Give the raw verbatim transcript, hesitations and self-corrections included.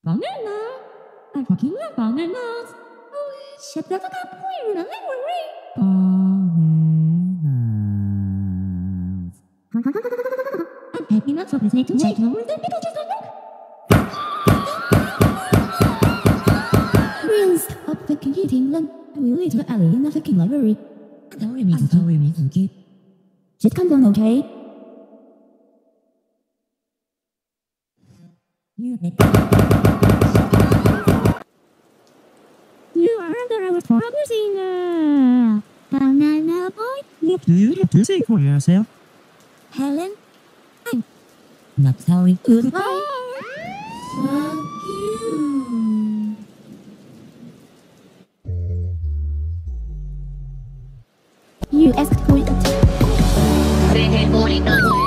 Banana. I'm fucking love bananas. Holy shit, that's a good point. Bananas. I'm happy not so busy to check over the people just don't look. Real stop fucking eating them. We'll eat the alley in the fucking library. Sorry, Mitsuki. Sorry, Mitsuki. Just calm down, okay? You You are under our promising uh, banana boy. What do you have to say for yourself? Helen, I'm not sorry. Goodbye. Fuck you. You asked for it.